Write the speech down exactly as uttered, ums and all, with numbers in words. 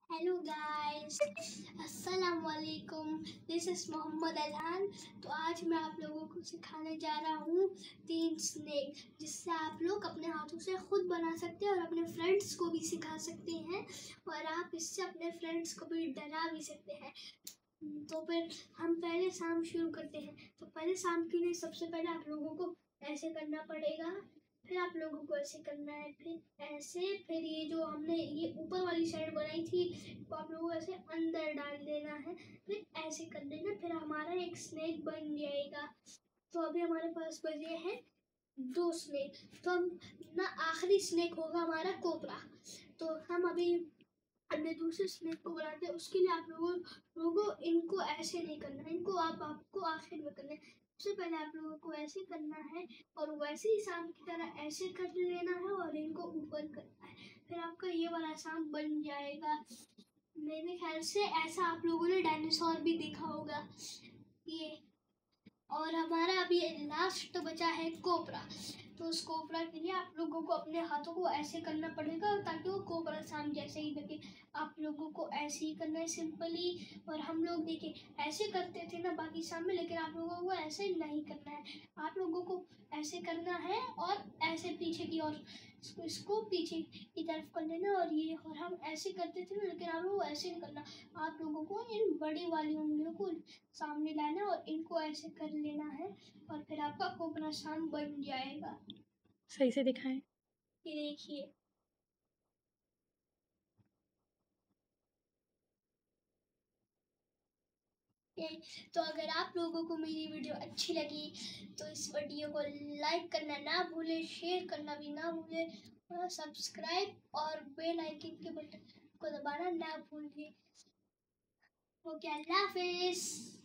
Hello guys, अस्सलाम वालेकुम। This is Mohammad Azhan. तो आज मैं आप लोगों को सिखाने जा रहा हूँ तीन स्नेक, जिससे आप लोग अपने हाथों से खुद बना सकते हैं और अपने फ्रेंड्स को भी सिखा सकते हैं, और आप इससे अपने फ्रेंड्स को भी डरा भी सकते हैं। तो फिर हम पहले शाम शुरू करते हैं। तो पहले शाम के लिए सबसे पहले आप लोगों को ऐसे करना पड़ेगा, फिर आप लोगों को ऐसे करना है, फिर ऐसे, फिर ये जो हमने ये ऊपर वाली साइड बनाई थी तो आप लोगों को ऐसे अंदर डाल देना है, फिर ऐसे कर देना, फिर हमारा एक स्नेक बन जाएगा। तो अभी हमारे पास बचे हैं दो स्नेक। तो हम ना आखिरी स्नेक होगा हमारा कोबरा। तो हम अभी अपने दूसरे स्नेक को बनाते हैं। उसके लिए आप लोगों लोगों इनको ऐसे नहीं करना है, इनको आप आपको आखिर में करना है। सबसे पहले आप लोगों को ऐसे करना है और वैसे ही शाम की तरह ऐसे कर लेना है और इनको ऊपर करना है, फिर आपका ये वाला शाम बन जाएगा। मेरे ख्याल से ऐसा आप लोगों ने डायनासोर भी देखा होगा ये। और हमारा अभी लास्ट तो बचा है कोबरा। तो उस कोबरा के लिए आप लोगों को अपने हाथों को ऐसे करना पड़ेगा ताकि वो कोबरा शाम जैसे ही लगे। आप लोगों को ऐसे ही करना है सिंपली। और हम लोग देखिए ऐसे करते थे ना बाकी शाम में, लेकिन आप लोगों को ऐसे नहीं करना है। आप लोगों को ऐसे करना है और ऐसे पीछे की ओर इसको, इसको पीछे की तरफ कर लेना। और ये और हम ऐसे करते थे ना, लेकिन आप लोगों को ऐसे नहीं करना। आप लोगों को इन बड़ी वाली उंगलियों को सामने लाना और इनको ऐसे कर लेना है, और फिर आपका कोबरा शाम बन जाएगा। सही से दिखाएं। ये देखिए, तो अगर आप लोगों को मेरी वीडियो अच्छी लगी तो इस वीडियो को लाइक करना ना भूले, शेयर करना भी ना भूले, और सब्सक्राइब और बेल आइकन के बटन को दबाना ना भूलिए। ओके, अल्लाह हाफिज।